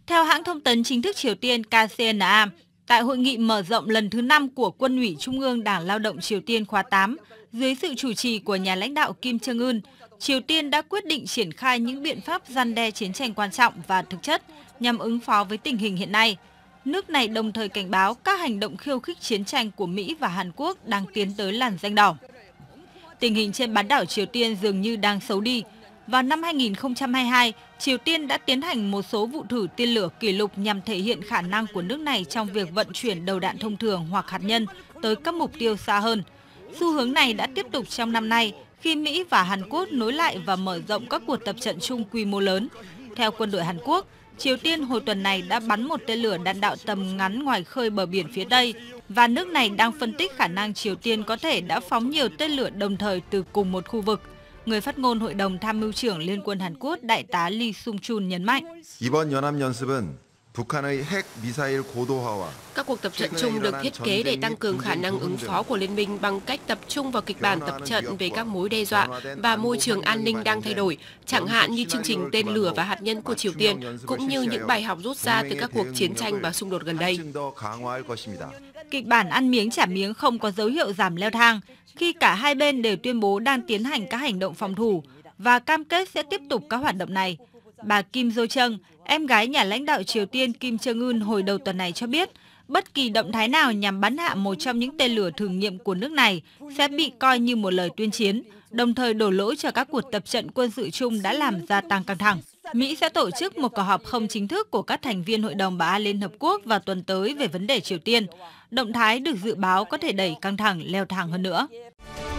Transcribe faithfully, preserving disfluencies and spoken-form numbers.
Theo hãng thông tấn chính thức Triều Tiên K C N A, tại hội nghị mở rộng lần thứ năm của Quân ủy Trung ương Đảng Lao động Triều Tiên khóa tám, dưới sự chủ trì của nhà lãnh đạo Kim Jong-un, Triều Tiên đã quyết định triển khai những biện pháp răn đe chiến tranh quan trọng và thực chất nhằm ứng phó với tình hình hiện nay. Nước này đồng thời cảnh báo các hành động khiêu khích chiến tranh của Mỹ và Hàn Quốc đang tiến tới làn ranh đỏ. Tình hình trên bán đảo Triều Tiên dường như đang xấu đi. Vào năm hai nghìn không trăm hai mươi hai, Triều Tiên đã tiến hành một số vụ thử tên lửa kỷ lục nhằm thể hiện khả năng của nước này trong việc vận chuyển đầu đạn thông thường hoặc hạt nhân tới các mục tiêu xa hơn. Xu hướng này đã tiếp tục trong năm nay khi Mỹ và Hàn Quốc nối lại và mở rộng các cuộc tập trận chung quy mô lớn. Theo quân đội Hàn Quốc, Triều Tiên hồi tuần này đã bắn một tên lửa đạn đạo tầm ngắn ngoài khơi bờ biển phía Tây và nước này đang phân tích khả năng Triều Tiên có thể đã phóng nhiều tên lửa đồng thời từ cùng một khu vực. Người phát ngôn Hội đồng Tham mưu trưởng Liên quân Hàn Quốc Đại tá Lee Sung-chun nhấn mạnh. Các cuộc tập trận chung được thiết kế để tăng cường khả năng ứng phó của liên minh bằng cách tập trung vào kịch bản tập trận về các mối đe dọa và môi trường an ninh đang thay đổi, chẳng hạn như chương trình tên lửa và hạt nhân của Triều Tiên, cũng như những bài học rút ra từ các cuộc chiến tranh và xung đột gần đây. Kịch bản ăn miếng trả miếng không có dấu hiệu giảm leo thang khi cả hai bên đều tuyên bố đang tiến hành các hành động phòng thủ và cam kết sẽ tiếp tục các hoạt động này. Bà Kim Jo-chung, em gái nhà lãnh đạo Triều Tiên Kim Jong-un hồi đầu tuần này cho biết, bất kỳ động thái nào nhằm bắn hạ một trong những tên lửa thử nghiệm của nước này sẽ bị coi như một lời tuyên chiến, đồng thời đổ lỗi cho các cuộc tập trận quân sự chung đã làm gia tăng căng thẳng. Mỹ sẽ tổ chức một cuộc họp không chính thức của các thành viên Hội đồng Bảo an Liên Hợp Quốc vào tuần tới về vấn đề Triều Tiên. Động thái được dự báo có thể đẩy căng thẳng leo thang hơn nữa.